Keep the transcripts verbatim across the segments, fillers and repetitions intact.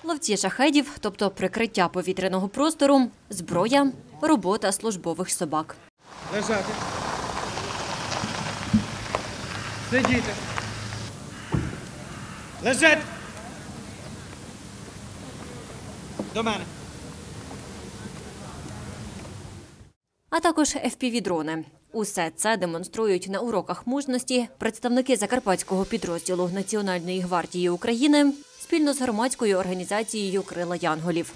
Ловці шахедів, тобто прикриття повітряного простору, зброя, робота службових собак. Лежати. Сидіти. Лежати. До мене. А також еф пі ві-дрони. Усе це демонструють на уроках мужності представники закарпатського підрозділу Національної гвардії України спільно з громадською організацією «Крила Янголів».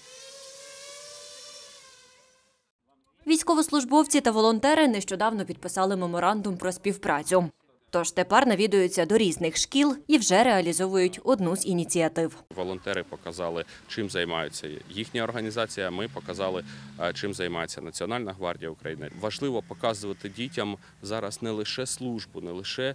Військовослужбовці та волонтери нещодавно підписали меморандум про співпрацю. Тож тепер навідуються до різних шкіл і вже реалізовують одну з ініціатив. Волонтери показали, чим займаються їхня організація, ми показали, чим займається Національна гвардія України. Важливо показувати дітям зараз не лише службу, не лише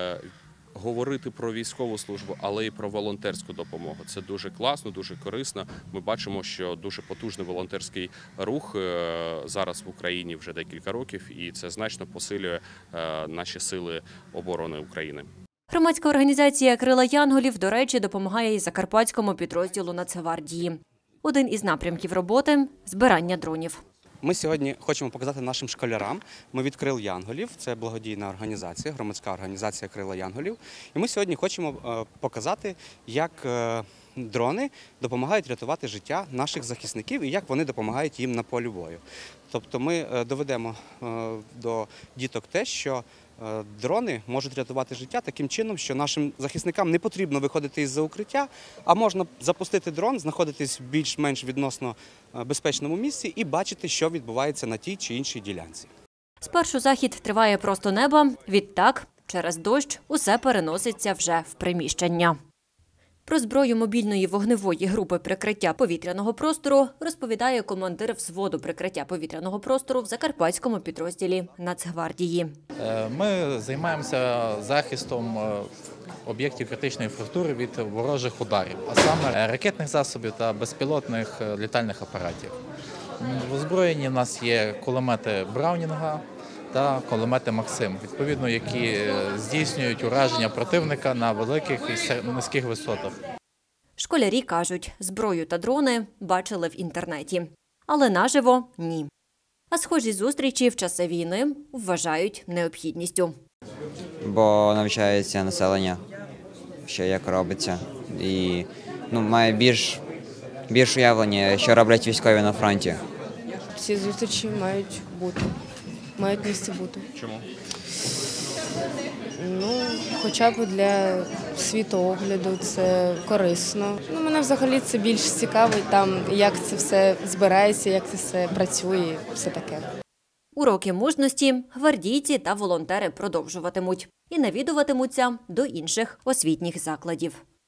говорити про військову службу, але й про волонтерську допомогу. Це дуже класно, дуже корисно. Ми бачимо, що дуже потужний волонтерський рух зараз в Україні вже декілька років, і це значно посилює наші сили оборони України. Громадська організація «Крила Янголів», до речі, допомагає і закарпатському підрозділу Нацгвардії. Один із напрямків роботи – збирання дронів. Ми сьогодні хочемо показати нашим школярам. Ми від «Крил Янголів», це благодійна організація, громадська організація «Крила Янголів». І ми сьогодні хочемо показати, як дрони допомагають рятувати життя наших захисників і як вони допомагають їм на полі бою. Тобто ми доведемо до діток те, що дрони можуть рятувати життя таким чином, що нашим захисникам не потрібно виходити із-за укриття, а можна запустити дрон, знаходитись в більш-менш відносно безпечному місці і бачити, що відбувається на тій чи іншій ділянці. Спершу захід триває просто неба, відтак через дощ усе переноситься вже в приміщення. Про зброю мобільної вогневої групи прикриття повітряного простору розповідає командир взводу прикриття повітряного простору в закарпатському підрозділі Нацгвардії. Ми займаємося захистом об'єктів критичної інфраструктури від ворожих ударів, а саме ракетних засобів та безпілотних літальних апаратів. В озброєнні у нас є кулемети Браунінга та кулемети Максим, відповідно, які здійснюють ураження противника на великих і низьких висотах. Школярі кажуть, зброю та дрони бачили в інтернеті, але наживо – ні. А схожі зустрічі в часи війни вважають необхідністю. Бо навчається населення, що як робиться, і ну, має більш, більш уявлення, що роблять військові на фронті. Ці зустрічі мають бути. Мають місце бути. Чому? Ну, хоча б для світоогляду це корисно. Ну, мене взагалі це більш цікавить, там, як це все збирається, як це все працює, все таке. Уроки мужності гвардійці та волонтери продовжуватимуть і навідуватимуться до інших освітніх закладів.